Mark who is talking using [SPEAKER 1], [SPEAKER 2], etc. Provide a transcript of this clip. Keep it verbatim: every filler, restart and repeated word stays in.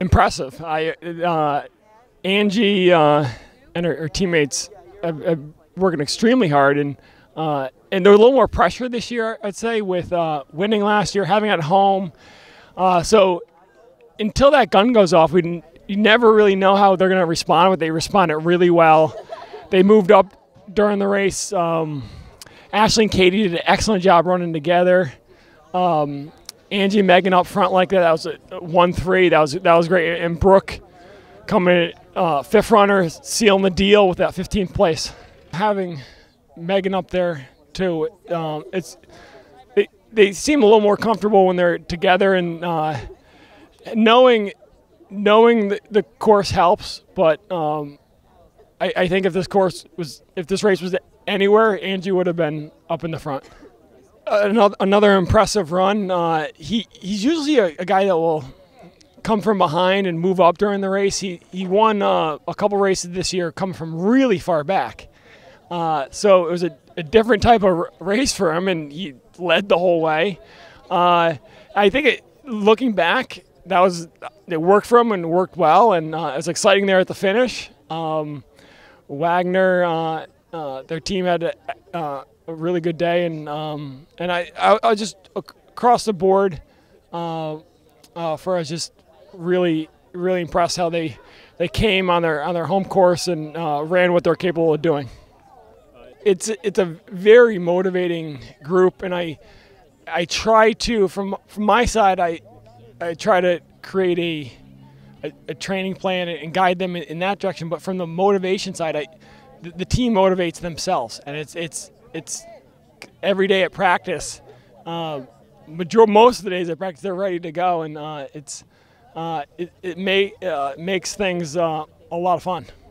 [SPEAKER 1] impressive. I uh, Angie uh, and her, her teammates have, have working extremely hard, and uh, and there's a little more pressure this year, I'd say, with uh, winning last year, having it at home. Uh, so until that gun goes off, we you never really know how they're going to respond, but they responded really well. They moved up during the race. Um, Ashley and Katie did an excellent job running together. Um, Angie and Megan up front like that. That was a one three. That was that was great. And Brooke coming uh, fifth runner, sealing the deal with that fifteenth place. Having Megan up there too, um, it's they, they seem a little more comfortable when they're together, and uh, knowing knowing the, the course helps. But um, I, I think if this course was if this race was anywhere, Angie would have been up in the front. Another, another impressive run. Uh, he he's usually a, a guy that will come from behind and move up during the race. He he won uh, a couple races this year, coming from really far back. Uh, so it was a, a different type of race for him, and he led the whole way. Uh, I think it, looking back, that was it worked for him and worked well, and uh, it was exciting there at the finish. Um, Wagner, uh, uh, their team had a, uh, a really good day, and um, and I, I, I just across the board uh, uh, for us just really really impressed how they they came on their on their home course and uh, ran what they're capable of doing. It's it's a very motivating group, and I I try to from from my side I I try to create a a, a training plan and guide them in, in that direction. But from the motivation side, I the, the team motivates themselves, and it's it's it's every day at practice. Uh, major most of the days at practice, they're ready to go, and uh, it's uh, it it may uh, makes things uh, a lot of fun.